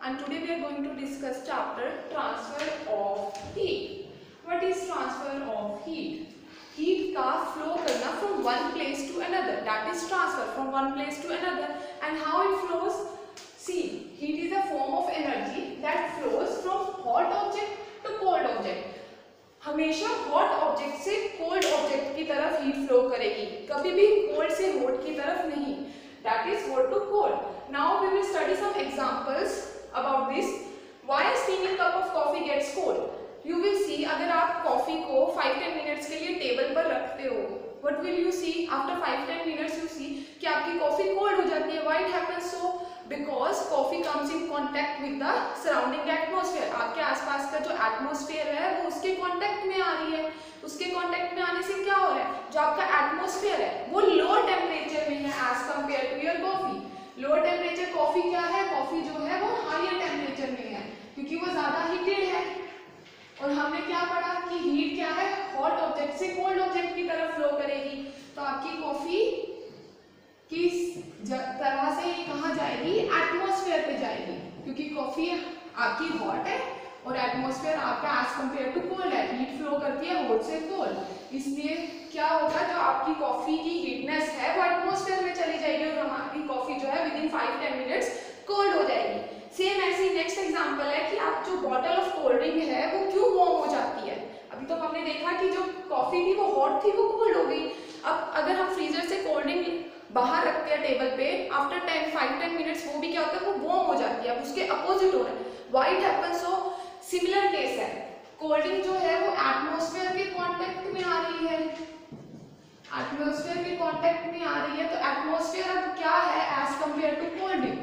and today we are going to discuss chapter transfer of heat. What is transfer of heat? Heat का flow करना from one place to another, that is transfer from one place to another. And how it flows? See, heat is a form of energy that flows from hot object to cold object. हमेशा hot object से cold object की तरफ heat flow करेगी, कभी भी cold से hot की तरफ नहीं. That is hot to cold. Now we will study some examples about this. Why steaming cup of coffee gets cold? You will see, अगर आप कॉफी को 5-10 मिनट्स के लिए टेबल पर रखते हो, what will you see? After 5-10 minutes you see कि आपकी कॉफी कोल्ड हो जाती है. Why it happens so? Because coffee comes in contact with the surrounding atmosphere. आपके आसपास का जो एटमोसफेयर है वो उसके कॉन्टैक्ट में आ रही है. उसके कॉन्टैक्ट में आने से क्या हो रहा है? जो आपका एटमोसफेयर है वो लो टेम्परेचर में है as compared to your coffee. Low temperature coffee क्या है? कॉफी जो है वो हायर टेम्परेचर में है क्योंकि वो ज्यादा हीटेड है. और हमने क्या पढ़ा कि हीट क्या है? हॉट ऑब्जेक्ट से कोल्ड ऑब्जेक्ट की तरफ फ्लो करेगी. तो आपकी कॉफी किस तरह से ये कहाँ जाएगी? एटमॉस्फेयर पे जाएगी, क्योंकि कॉफी आपकी हॉट है और एटमॉस्फेयर आपका एज कंपेयर टू कोल्ड है. हीट फ्लो करती है हॉट से कोल्ड, इसलिए क्या होगा? जो आपकी कॉफी की हीटनेस है वो एटमॉस्फेयर में चली जाएगी और हमारी कॉफी जो है विद इन 5-10 मिनट्स कोल्ड हो जाएगी. सेम ऐसे ही नेक्स्ट एग्जांपल है कि आप जो बॉटल ऑफ कोल्ड ड्रिंक है वो क्यों वार्म हो जाती है. अभी तो हमने देखा कि जो कॉफी थी वो हॉट थी, वो कोल्ड हो गई. अब अगर हम फ्रीजर से कोल्ड ड्रिंक बाहर रखते हैं टेबल पे, आफ्टर 5-10 मिनट्स वो भी क्या होता है? वो वार्म हो जाती है. अब उसके अपोजिट हो रहा है. Why it happens so? Similar case है. कोल्ड ड्रिंक जो है वो एटमॉस्फेयर के कांटेक्ट में आ रही है, एटमॉस्फेयर के कांटेक्ट में आ रही है. तो एटमॉस्फेयर अब क्या है as compared to cold drink?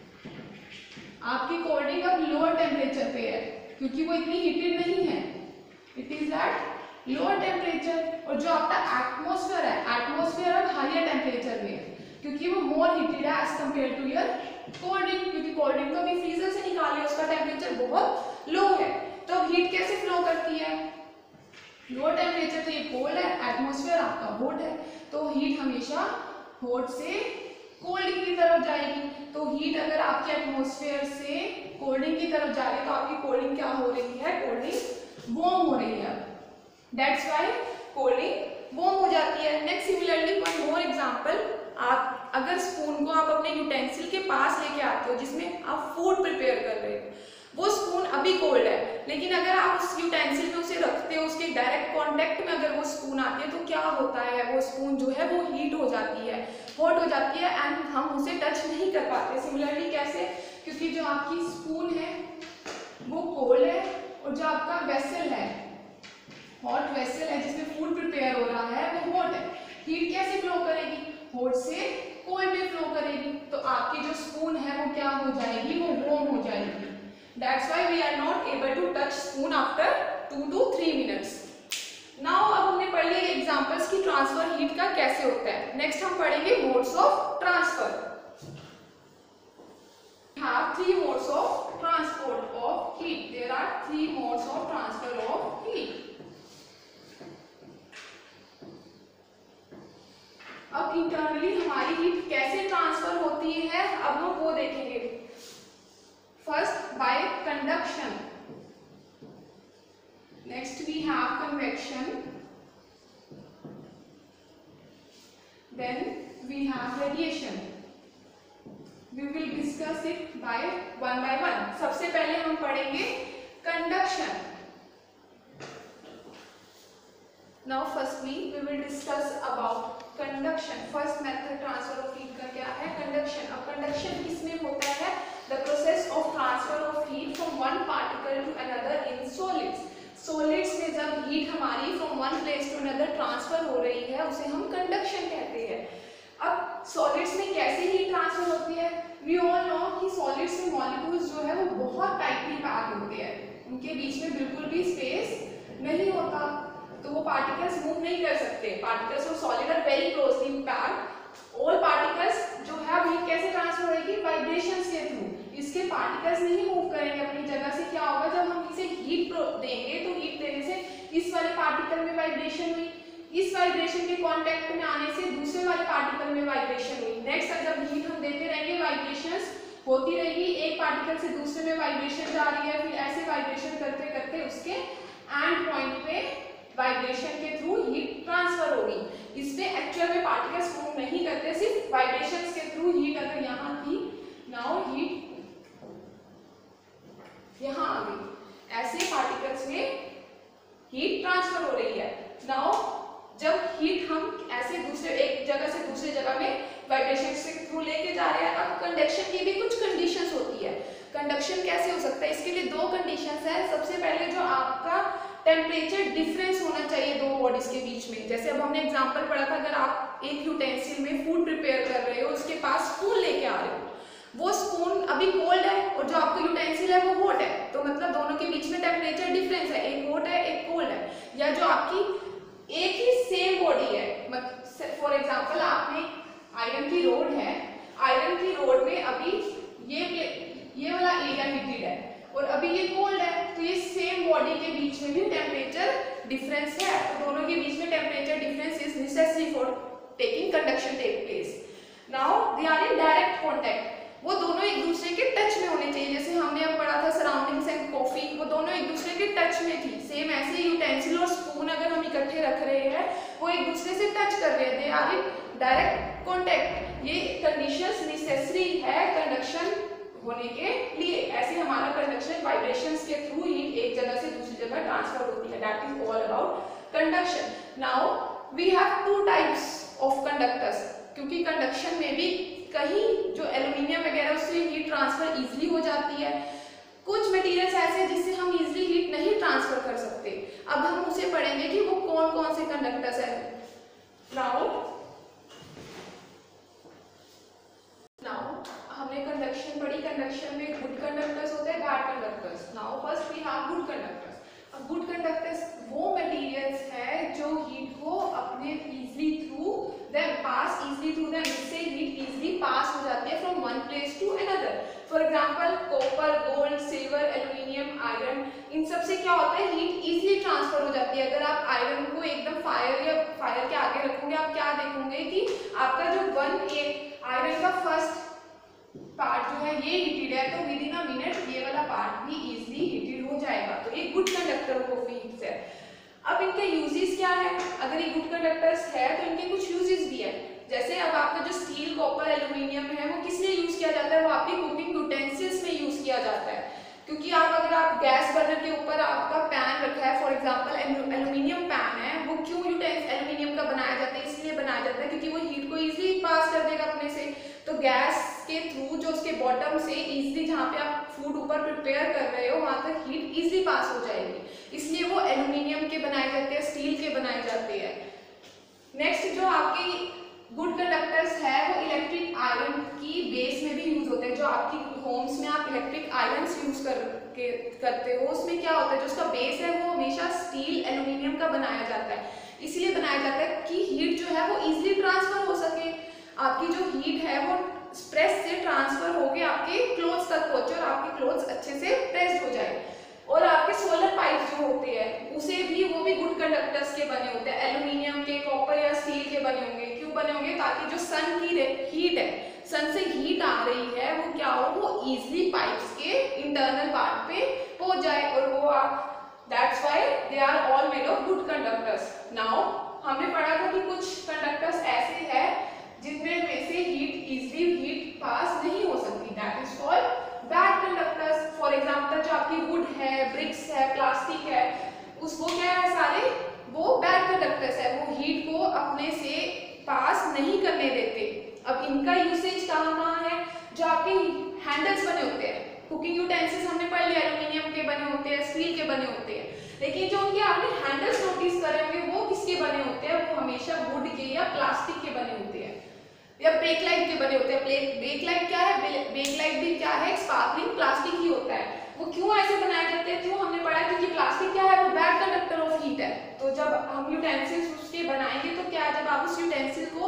आपकी कोल्ड ड्रिंक अब लोअर टेम्परेचर पे है क्योंकि वो इतनी हीटेड नहीं है. It is at lower temperature. और जो आपका एटमॉस्फेयर है, एटमॉस्फेयर अब हायर टेम्परेचर में है क्योंकि वो मोर हीटेड है as compared to your cold drink. क्योंकि कोल्ड ड्रिंक को अभी फ्रीजर से निकाले, उसका टेम्परेचर बहुत लो है. तो अब हीट कैसे फ्लो करती है? लो टेम्परेचर तो ये कोल्ड है, एटमॉस्फेयर आपका हॉट है, तो हीट हमेशा हॉट से कोल्ड की तरफ जाएगी. तो हीट अगर आपके एटमॉस्फेयर से कोल्ड ड्रिंक की तरफ जा रही है तो आपकी कोल्ड ड्रिंक क्या हो रही है? कोल्ड ड्रिंक वार्म हो रही है. That's why cold drink warm हो जाती है. Next similarly one more example. आप अगर स्पून को आप अपने यूटेंसिल के पास लेके आते हो जिसमें आप फूड प्रिपेयर कर रहे हो, वो स्पून अभी कोल्ड है, लेकिन अगर आप उस यूटेंसिल में उसे रखते हो, उसके डायरेक्ट कांटेक्ट में अगर वो स्पून आती है तो क्या होता है? वो स्पून जो है वो हीट हो जाती है, हॉट हो जाती है एंड हम उसे टच नहीं कर पाते. सिमिलरली कैसे? क्योंकि जो आपकी स्पून है वो कोल्ड है और जो आपका वेसल है, हॉट वेसल है जिसमें फूड प्रिपेयर हो रहा है, वो हॉट है. हीट कैसे फ्लो करेगी? हॉट से कोल्ड में फ्लो करेगी. तो आपकी जो स्पून है वो क्या हो जाएगी? वो वार्म हो जाएगी. That's why we are not able to touch spoon after 2 to 3 minutes. Now अब हमने पढ़ लिया एग्जांपल्स की ट्रांसफर हीट का कैसे होता है. नेक्स्ट हम पढ़ेंगे modes of transfer. We have 3 modes of transport of heat. There are 3 modes of transfer of heat. अब इंटरनली हमारी हीट कैसे ट्रांसफर होती है अब हम वो देखेंगे. First by conduction, next we have convection, then we have radiation. We will discuss it by one. सबसे पहले हम पढ़ेंगे conduction. Now firstly we will discuss about conduction. First method transfer of heat का क्या है? कंडक्शन. अब conduction किसमें होता है? The process of transfer of heat from one particle to another in solids. Solids में जब हीट हमारी from one place to another transfer हो रही है उसे हम कंडक्शन कहते हैं. अब सॉलिड्स में कैसे हीट ट्रांसफर होती है? We all know कि सॉलिड्स में मॉलिक्यूल्स जो है वो बहुत टाइटली पैक होते हैं, उनके बीच में बिल्कुल भी स्पेस नहीं होता, तो वो पार्टिकल्स मूव नहीं कर सकते. Particles of solid are very closely packed. All particles जो है हीट कैसे ट्रांसफर होगी? वाइब्रेशंस के थ्रू. इसके पार्टिकल्स नहीं मूव करेंगे अपनी जगह से. क्या होगा? जब हम इसे हीट देंगे तो हीट देने से इस वाले पार्टिकल में वाइब्रेशन हुई, इस वाइब्रेशन के कांटेक्ट में आने से दूसरे वाले पार्टिकल में वाइब्रेशन हुई. नेक्स्ट जब हीट हम देते रहेंगे वाइब्रेशंस होती रहेगी, एक पार्टिकल से दूसरे में वाइब्रेशन जा रही है, फिर ऐसे वाइब्रेशन करते करते उसके एंड पॉइंट पे वाइब्रेशन के थ्रू हीट ट्रांसफर होगी। इसमें एक्चुअल में पार्टिकल्स मूव नहीं करते, सिर्फ वाइब्रेशंस के थ्रू हीट अगर यहाँ थी, नाउ हीट यहाँ आ गई, ऐसे पार्टिकल्स में हीट ट्रांसफर हो रही है। नाउ जब हीट हम ऐसे दूसरे एक जगह से दूसरी जगह में वाइब्रेशन के थ्रू लेके जा रहे हैं, अब कंडक्शन की भी कुछ कंडीशंस होती है। कंडक्शन कैसे हो सकता है, इसके लिए दो कंडीशंस है। सबसे पहले जो आपका टेम्परेचर डिफरेंस होना चाहिए दो बॉडीज के बीच में। जैसे अब हमने एग्जांपल पढ़ा था, अगर आप एक यूटेंसिल में फूड प्रिपेयर कर रहे हो, उसके पास स्पून लेके आ रहे हो, वो स्पून अभी कोल्ड है और जो आपका यूटेंसिल है वो हॉट है, तो मतलब दोनों के बीच में टेम्परेचर डिफरेंस है, एक हॉट है एक कोल्ड है। या जो आपकी एक ही सेम बॉडी है, मतलब फॉर एग्जांपल आपने आयरन की रोड है, आयरन की रोड में अभी ये वाला एरिया हीटेड है और अभी ये कोल्ड है, तो ये सेम बॉडी के बीच में भी टेम्परेचर डिफरेंस है, तो दोनों के बीच में temperature difference is necessary for taking conduction take place. Now they are in direct contact, वो दोनों एक दूसरे के टच में होने चाहिए। जैसे हमने अब पढ़ा था सराउंडिंग्स एंड कॉफी, वो दोनों एक दूसरे के टच में थी। सेम ऐसे यूटेंसिल और स्पून अगर हम इकट्ठे रख रहे हैं, वो एक दूसरे से टच कर रहे हैं, they are in direct contact. ये कंडीशंस नेसेसरी है कंडक्शन होने के लिए। ऐसे हमारा कंडक्शन वाइब्रेशंस के थ्रू ही एक जगह से दूसरी जगह ट्रांसफर होती है, that is all about conduction. Now we have two types of conductors, क्योंकि कंडक्शन में भी कहीं जो एल्यूमिनियम वगैरह उससे हीट ट्रांसफर इजीली हो जाती है, कुछ मटेरियल्स ऐसे हैं जिससे हम इजीली हीट नहीं ट्रांसफर कर सकते। अब हम उसे पढ़ेंगे कि वो कौन कौन से कंडक्टर्स हैं। नाउ हमने कंडक्शन पढ़ी, कंडक्शन में गुड कंडक्टर्स होते हैं, bad conductors. Now first we have good conductors. अब गुड कंडक्टर्स वो मटेरियल्स है जो हीट को अपने easily through them pass easily through them, इससे हीट इजीली पास हो जाती है from one place to another. For example copper, gold, silver, aluminium, iron, इन सब से क्या होता है, हीट इजीली ट्रांसफर हो जाती है। अगर आप आयरन को एकदम फायर के आगे रखोगे, आप क्या देखोगे कि आपका जो आयरन का फर्स्ट पार्ट जो है ये हीटेड है, तो विद इन अ मिनट ये वाला पार्ट भी इजीली हीटेड हो जाएगा, तो ये गुड कंडक्टर ऑफ हीट है। अब इनके यूजेस क्या है, अगर ये गुड कंडक्टर्स है तो इनके कुछ यूजेस भी है। जैसे अब आपका जो स्टील, कॉपर, एल्यूमिनियम है, वो किस लिए यूज किया जाता है, वो आपकी कुकिंग यूटेंसिल्स में यूज किया जाता है। क्योंकि अगर आप गैस बर्नर के ऊपर आपका पैन रखा है, फॉर एग्जांपल एल्यूमिनियम पैन है, वो क्यों एल्यूमिनियम का बनाया जाता है, इसलिए बनाया जाता है क्योंकि वो हीट को इजीली पास कर देगा अपने से। तो गैस के थ्रू जो उसके बॉटम से इजीली जहाँ पे आप फूड ऊपर प्रिपेयर कर रहे हो वहां तक हीट इजीली पास हो जाएगी, इसलिए वो एल्यूमिनियम के बनाए जाते हैं, स्टील के बनाए जाते हैं। नेक्स्ट जो आपकी गुड कंडक्टर्स है वो इलेक्ट्रिक आयरन की बेस में भी यूज होते हैं। जो आपकी होम्स में आप इलेक्ट्रिक आयरन्स यूज करते हो, उसमें क्या होता है, जो उसका बेस है वो हमेशा स्टील, एल्यूमिनियम का बनाया जाता है। इसलिए बनाया जाता है कि हीट जो है वो इजीली ट्रांसफर हो सके, आपकी जो हीट है वो प्रेस से ट्रांसफर होके आपके क्लोथ्स तक पहुंचे और आपके क्लोथ्स अच्छे से प्रेस्ड हो जाए। और आपके सोलर पाइप जो होते हैं उसे भी वो भी गुड कंडक्टर्स के बने होते हैं, एल्यूमिनियम के, कॉपर या स्टील के बने होंगे। क्यों बने होंगे, ताकि जो सन की हीट है, सन से हीट आ रही है, वो क्या हो, वो इजीली पाइप्स के इंटरनल पार्ट पे पहुंच जाए, और वो that's why they are all made of good conductors. नाउ हमने पढ़ा था कि कुछ कंडक्टर्स ऐसे हैं जिनमें से हीट पास नहीं हो सकती, that is called bad conductors. For example जो आपकी वुड है, ब्रिक्स है, प्लास्टिक है, उसको क्या है, सारे वो बैड कंडक्टर्स है, वो हीट को अपने से पास नहीं करने देते। अब इनका यूसेज कहाँ है, जो आपके हैंडल्स बने होते हैं, कुकिंग यूटेंसिल्स हमने पढ़ लिया, एल्यूमिनियम के बने होते हैं, स्टील के बने होते हैं, लेकिन जो उनके आपने हैंडल्स नोटिस करे होंगे वो किसके बने होते हैं, वो हमेशा वुड के या प्लास्टिक के बने होते हैं, या बेक लाइट के बने होते हैं। बेक लाइट क्या है, बेक लाइट भी क्या है, स्पार्कलिंग प्लास्टिक ही होता है। वो क्यों ऐसे बनाए जाते हैं, क्यों हमने पढ़ा, क्योंकि प्लास्टिक क्या है, वो बैड कंडक्टर ऑफ हीट है। तो जब हम यूटेंसिल्स उसके बनाएंगे तो क्या, जब आप उस यूटेंसिल को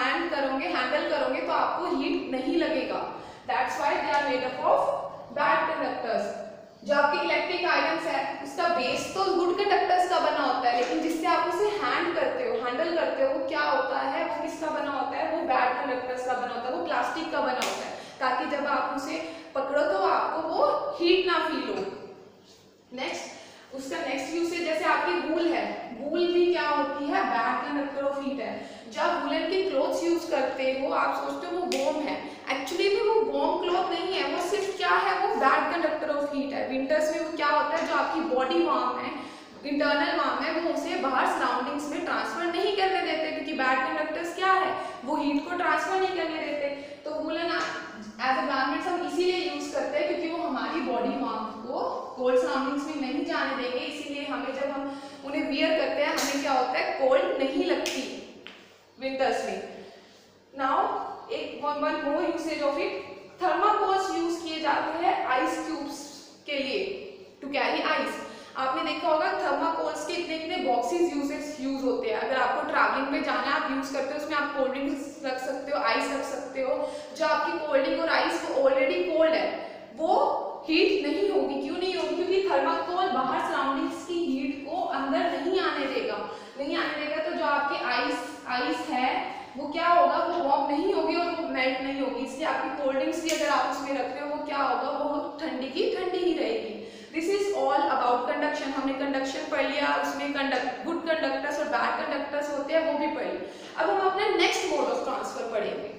हैंडल करोगे तो आपको हीट नहीं लगेगा, that's why they are made up of bad conductors. जो आपके इलेक्ट्रिक आयरन्स है उसका बेस तो गुड कंडक्टर्स का बना होता है, लेकिन जिससे आप उसे हैंडल करते हो वो क्या होता है, वो किसका बना होता है, वो बैड कंडक्टर्स का बना होता है, वो प्लास्टिक का बना होता है। ताकि जब आप उसे पकड़ो तो आपको वो हीट ना फील हो। नेक्स्ट उसका नेक्स्ट यूसेज, जैसे आपकी वूल है, वूल भी क्या होती है, बैड कंडक्टर ऑफ हीट है। जब वूलन के क्लोथ्स यूज करते हो आप सोचते हो वो वॉर्म है, एक्चुअली में वो वॉर्म क्लॉथ नहीं है, वो सिर्फ क्या है, वो बैड कंडक्टर ऑफ हीट है। विंटर्स में वो क्या होता है, जो आपकी बॉडी वार्म है, इंटरनल वार्म है, वो उसे बाहर सराउंडिंग्स में ट्रांसफर नहीं करने देते, क्योंकि बैड कंडक्टर्स क्या है, वो हीट को ट्रांसफर नहीं करने देते। तो वूलन एज अ गारमेंट्स हम इसीलिए यूज करते हैं क्योंकि वो हमारी बॉडी वार्म को कोल्ड सराउंडिंग्स में नहीं जाने देंगे, इसीलिए हमें जब हम उन्हें वियर करते हैं हमें क्या होता है, कोल्ड नहीं लगती विंटर्स में। नाउ एक one more usage of it, thermocols use किए जाते हैं आइस क्यूब्स के लिए, टू कैरी आइस। आपने देखा होगा थर्माकोल्स के इतने इतने बॉक्सेस यूज होते हैं। अगर आपको ट्रैवलिंग में जाना है आप यूज करते हो, उसमें आप कोल्ड ड्रिंक्स रख सकते हो, आइस रख सकते हो। जो आपकी कोल्ड ड्रिंक और आइस वो ऑलरेडी कोल्ड है, वो हीट नहीं होगी। क्यों नहीं होगी, क्योंकि थर्माकोल बाहर सराउंडिंग्स की हीट को अंदर नहीं आने देगा, तो जो आपके आइस है वो क्या होगा, वो वार्म नहीं होगी और वो मेल्ट नहीं होगी। इसलिए आपकी कोल्ड ड्रिंक्स भी अगर आप उसमें रखते हो वो क्या होगा, वो ठंडी की ठंडी ही रहेगी। This is all about conduction. हमने कंडक्शन पढ़ लिया, उसमें गुड कंडक्टर्स और बैड कंडक्टर्स होते हैं वो भी पढ़ लिया। अब हम अपना नेक्स्ट मोड ऑफ ट्रांसफर पढ़ेंगे।